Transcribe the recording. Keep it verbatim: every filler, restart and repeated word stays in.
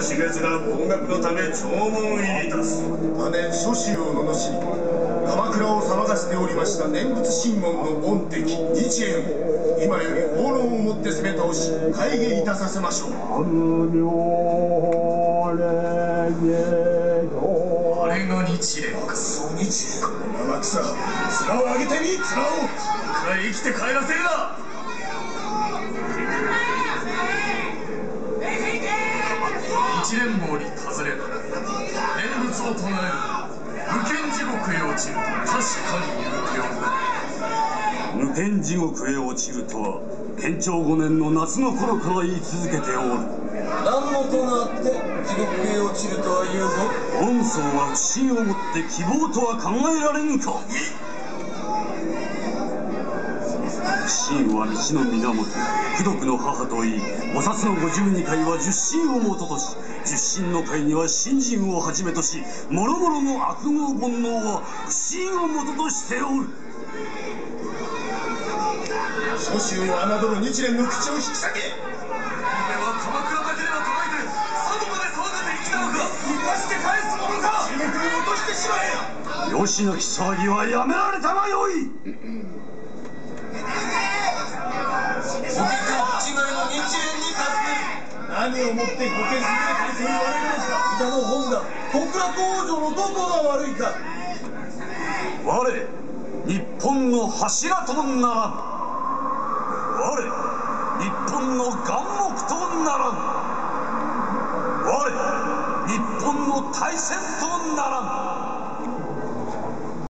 士月が攻学のため弔問入りいたす。 多年諸州を罵り鎌倉を騒がせておりました念仏真言の御敵日蓮を今より法論をもって攻め倒し改下いたさせましょう。 あれが日蓮か。 そう日蓮か。天草面を上げてみ面を。 くらい生きて帰らせるな。一連棒に尋ねる念仏を唱える無間地獄へ落ちると確かに言うておる。 無間地獄へ落ちるとは建長五年の夏の頃から言い続けておる。 何のとがあって地獄へ落ちるとは言うぞ。 本僧は不信をもって希望とは考えられぬか。不信は道の源、功徳の母といい、菩薩のごじゅうにかいは十信をもととし、十信の会には信心をはじめとし、もろもろの悪業煩悩は不信をもととしておる。 諸州を侮る日蓮の口を引き裂け。 俺は鎌倉だけでは捉えて佐渡まで騒がせに来たのか。 生かして返すものか。地獄に落としてしまえ。 よしなき騒ぎはやめられたがよい。 何をもって御見すぎるかと言われるのか。 歌の本だ。小倉工場のどこが悪いか。 我日本の柱とならん。我日本の眼目とならん。我日本の大戦とならん。